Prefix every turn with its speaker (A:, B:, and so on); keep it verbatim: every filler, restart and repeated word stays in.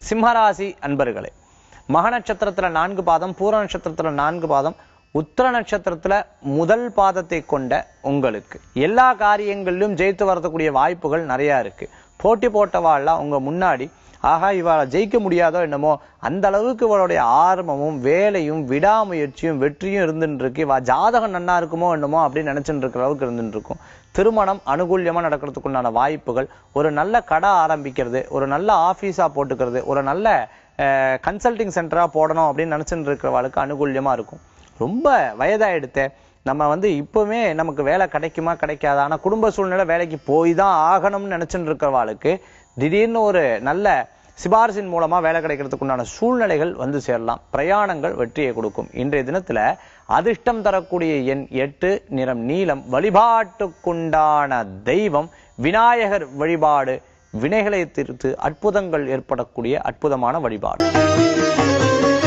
A: சிம்மராசி அன்பர்களே, மக நட்சத்திரத்துல நான்கு பாதம், பூர நட்சத்திரத்துல நான்கு பாதம், உத்திர நட்சத்திரத்துல முதல் பாதத்தை கொண்ட உங்களுக்கு எல்லா காரியங்களிலும் ஜெயித்து வரக்கூடிய வாய்ப்புகள் நிறைய இருக்கு. போட்டி போட்டவாள்லாம் உங்க முன்னாடி ஆகா இவளை ஜெயிக்க முடியாதோ என்னமோ, அந்த அளவுக்கு இவளுடைய ஆர்வமும் வேலையும் விடாமுயற்சியும் வெற்றியும் இருந்துட்டு இருக்கு, இவ ஜாதகம் நன்னா இருக்குமோ என்னமோ அப்படின்னு நினைச்சுட்டு இருக்கிற அளவுக்கு இருந்துட்டு இருக்கும். திருமணம் அனுகூல்யமா நடக்கிறதுக்குண்டான வாய்ப்புகள், ஒரு நல்ல கடை ஆரம்பிக்கிறது, ஒரு நல்ல ஆபீஸா போட்டுக்கிறது, ஒரு நல்ல கன்சல்டிங் சென்டரா போடணும் அப்படின்னு நினைச்சுட்டு இருக்கிறவளுக்கு அனுகூல்யமா இருக்கும். ரொம்ப வயதாயிடுத்த நம்ம வந்து இப்பவுமே நமக்கு வேலை கிடைக்குமா கிடைக்காதா, ஆனா குடும்ப சூழ்நிலை வேலைக்கு போய் தான் ஆகணும்னு நினைச்சுட்டு இருக்கிறவாளுக்கு திடீர்னு ஒரு நல்ல சிபாரிசின் மூலமா வேலை கிடைக்கிறதுக்கு உண்டான சூழ்நிலைகள் வந்து சேரலாம். பிரயாணங்கள் வெற்றியை கொடுக்கும். இன்றைய தினத்துல அதிர்ஷ்டம் தரக்கூடிய எண் எட்டு, நிறம் நீலம். வழிபாட்டுக்குண்டான தெய்வம் விநாயகர் வழிபாடு. வினைகளை தீர்த்து அற்புதங்கள் ஏற்படக்கூடிய அற்புதமான வழிபாடு.